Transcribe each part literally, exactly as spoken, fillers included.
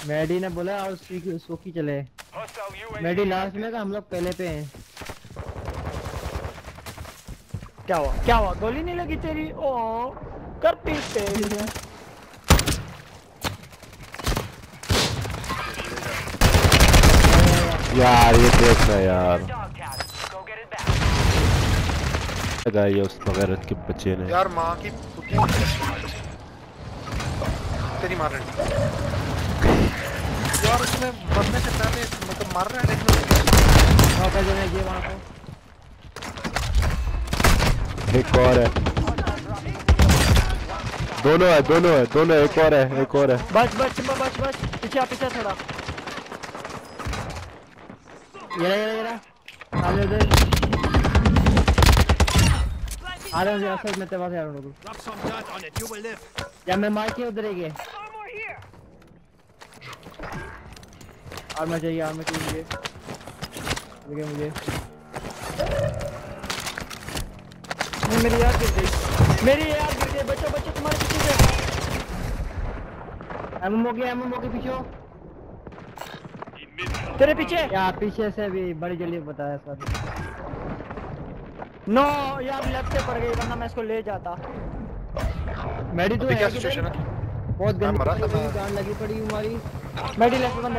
Maddie ने बोला और उसकी सोकी चले। मैडी लास्ट में का हम लोग पहले पे हैं। क्या हुआ क्या हुआ गोली नहीं लगी तेरी? ओ कर पीछे यार ये देखना यार लगा ये उस बगैरत के बच्चे ने यार माँ की पुती तेरी मार रही यार उसमें मरने से पहले मतलब मार रहा है लेकिन मौका जो है ये वहाँ को एक और है दोनों है दोनों है दोनों एक और है एक और है बच बच सिम्बा बच बच पीछे पीछे थोड़ा ये रहा ये रहा ये रहा सामने उधर आ रहा हूँ असल में तेरे पास आ रहा हूँ या मैं मार के उधर ही गए आर्मर चाहिए आर्मर चाहिए मुझे मुझे नहीं मेरी यार गिर गई मेरी यार गिर गई बच्चों बच्चों तुम्हारे पीछे से एमएमओ के एमएमओ के पीछे हो तेरे पीछे या पीछे से भी बड़ी जल्दी बताया सर नो यार लेफ्ट से पड़ गई वरना मैं इसको ले जाता मेडी तो क्या सिचुएशन है बहुत गंदी मरा था जान लगी पड़ी हमारी मेडी लेफ्ट बंदे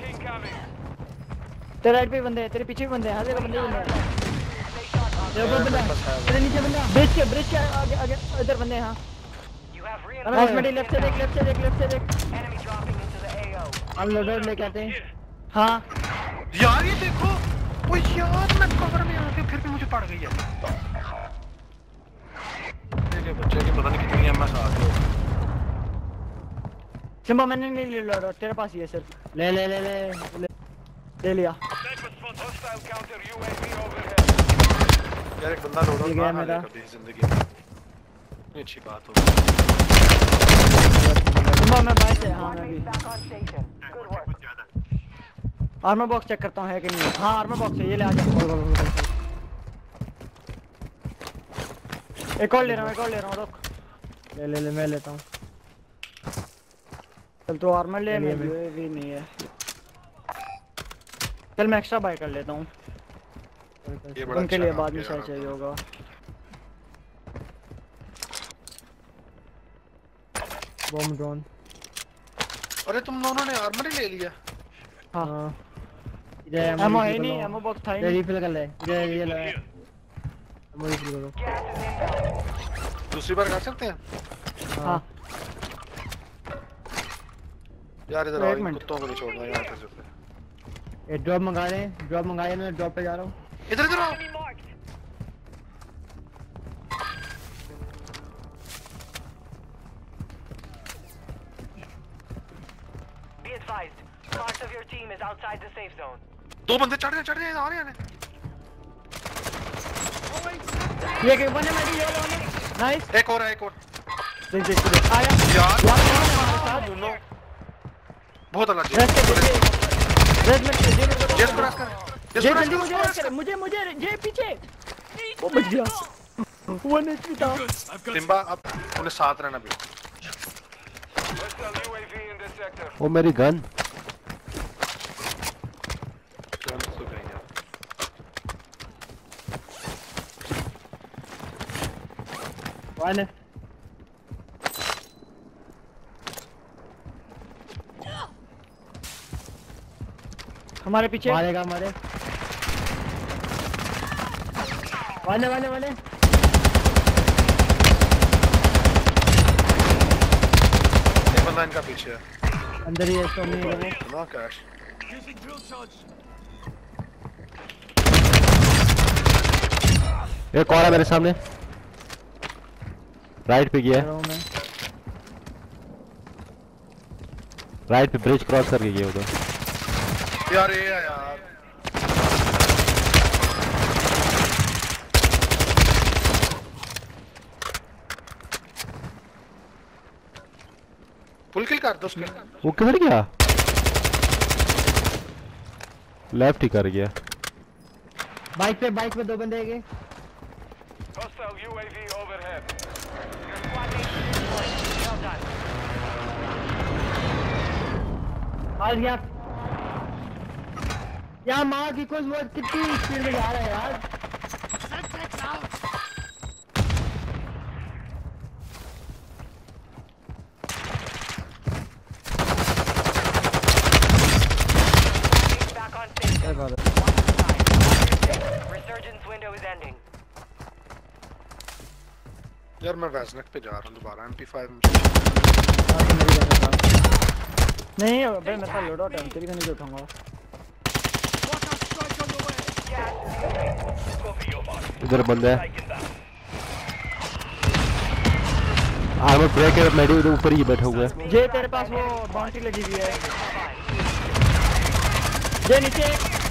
तेरे राइट पे बंदे हैं तेरे पीछे भी बंदे हैं हर जगह बंदे बंदे हैं तेरे ऊपर बंदा तेरे नीचे बंदा ब्रिज के ब्रिज के आगे आगे इधर बंदे हैं हां नाइस मेडी लेफ्ट से देख लेफ्ट से देख लेफ्ट से देख हम लोडर लेके आते हैं हां यार ये देखो ओ यार मैं कवर में आके फिर भी मुझे पड़ गई है ये बच्चे की पता नहीं कितनी एमएस आ गई सिम्बा मैंने नहीं ले लिया तेरे पास ही है सिर्फ ले ले ले ले ले लिया यार एक बंदा लोड गया मेरा कभी जिंदगी में ये अच्छी बात हो सिम्बा मैं बाइक से हां मैं भी आर्मर बॉक्स चेक करता हूं है कि नहीं हां आर्मर बॉक्स है ये ले आ जा एक और ले रहा हूं एक और ले रहा हूं रुक ले ले ले मैं लेता हूं चल तो आर्मर ले मैं भी नहीं है चल मैं एक्स्ट्रा बाय कर लेता हूं ये बड़ा उनके लिए बाद में शायद चाहिए होगा बम ड्रोन अरे तुम दोनों ने आर्मर ही ले लिया हां इधर एमो है नहीं एमो बॉक्स था ही नहीं रिफिल कर ले इधर ये ले एमो रिफिल करो दूसरी बार कर सकते हैं हां यार इधर आओ कुत्तों को नहीं छोड़ना यार फिर से ये ड्रॉप मंगा रहे हैं ड्रॉप मंगाए मैं ड्रॉप पे जा रहा हूं इधर इधर आओ Be advised, parts of your team is outside the safe zone. दो बंदे चढ़ रहे चढ़ रहे आ रहे हैं ये के बने मेरी ये वाला नाइस एक और है एक और देख देख देख आया यार यार दोनों बहुत अलग है रेस्ट रेस्ट में जे मेरे को जस्ट क्रॉस कर जे जल्दी मुझे रेस्ट कर मुझे मुझे जे पीछे वो बच गया वन एचपी था सिम्बा अब उन्हें साथ रहना भी ओ मेरी गन वन हमारे पीछे मारेगा हमारे वाले वाले वाले एक बंदा इनका पीछे है अंदर ही है तो नहीं है ना कैश एक और है मेरे सामने राइट पे गया है राइट पे ब्रिज क्रॉस करके गया उधर यार ये यार फुल किल कर दो उसके वो किधर गया लेफ्ट ही कर गया बाइक पे बाइक पे दो बंदे हैं आ गया यार मार की कुछ वो कितनी स्पीड में जा रहा है यार Back on station. Resurgence window is ending. यार मैं वैसनेक पे जा रहा हूँ दोबारा एम पी फाइव में। नहीं भाई मैं तो लोड आउट है तेरी नहीं उठाऊंगा इधर बंदा है आर्मर ब्रेक है मेडी उधर ऊपर ही बैठा हुआ है जे तेरे पास वो बाउंड्री लगी हुई है जे नीचे